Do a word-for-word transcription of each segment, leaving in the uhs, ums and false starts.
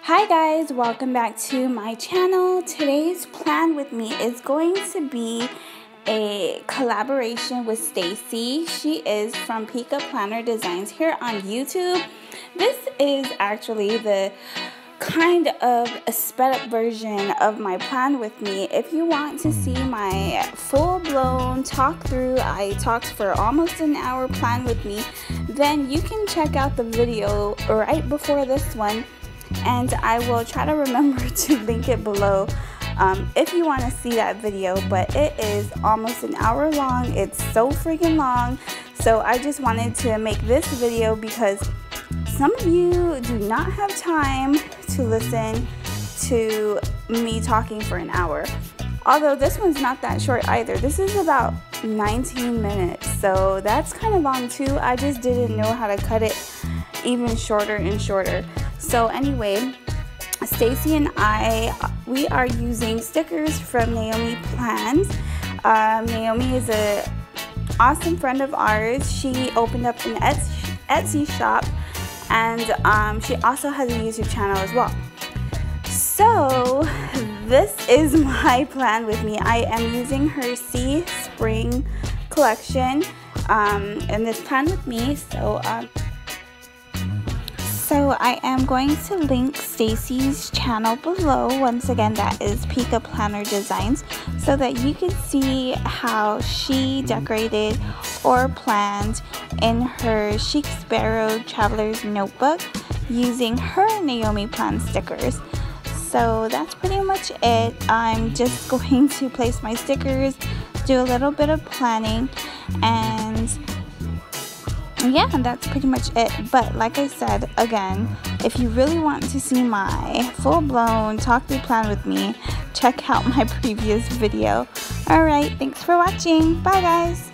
Hi guys, welcome back to my channel. Today's plan with me is going to be a collaboration with Stacy. She is from Pika Planner Designs here on YouTube. This is actually the kind of a sped up version of my plan with me. If you want to see my full-blown talk through, I talked for almost an hour plan with me, then you can check out the video right before this one, and I will try to remember to link it below um, if you want to see that video. But it is almost an hour long. It's so freaking long, so I just wanted to make this video because some of you do not have time to listen to me talking for an hour. Although this one's not that short either. This is about nineteen minutes, so that's kind of long too. I just didn't know how to cut it even shorter and shorter. So anyway, Stacy and I, we are using stickers from Naomi Plans. Um, Naomi is a awesome friend of ours. She opened up an Etsy, Etsy shop, and um, she also has a YouTube channel as well. So this is my plan with me. I am using her Sea Spring collection um, in this plan with me. So um, So I am going to link Stacy's channel below. Once again, that is Pika Planner Designs, so that you can see how she decorated or planned in her Chic Sparrow Traveler's Notebook using her Naomi Plan stickers. So that's pretty much it. I'm just going to place my stickers, do a little bit of planning, and yeah, that's pretty much it. But like I said, again, if you really want to see my full-blown talk-through plan with me, check out my previous video. Alright, thanks for watching. Bye guys.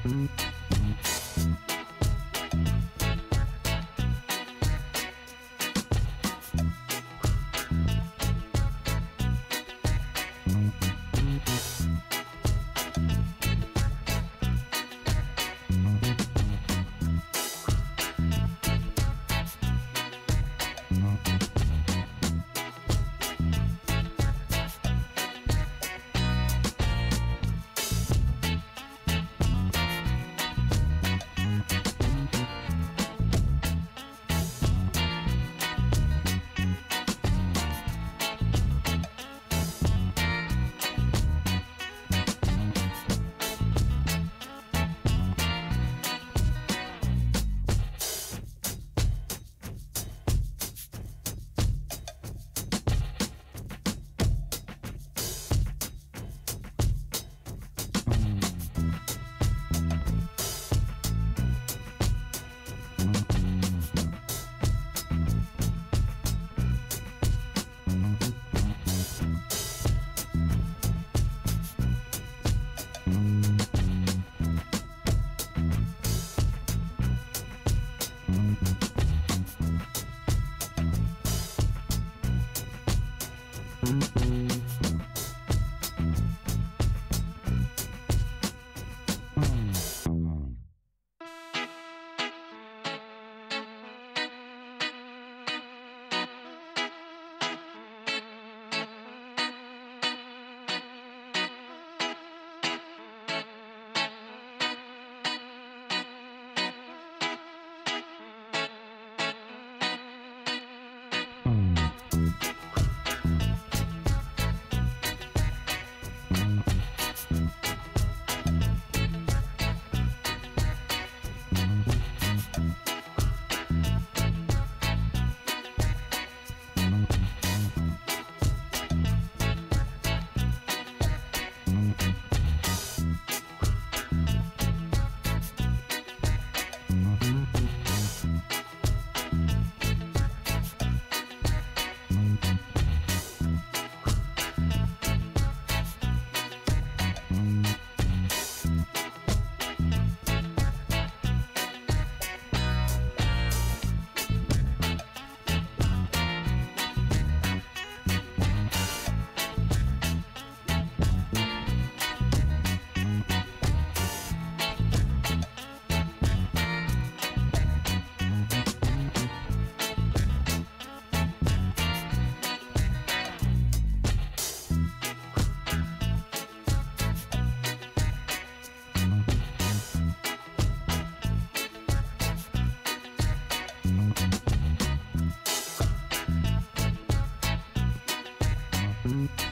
Mm-hmm.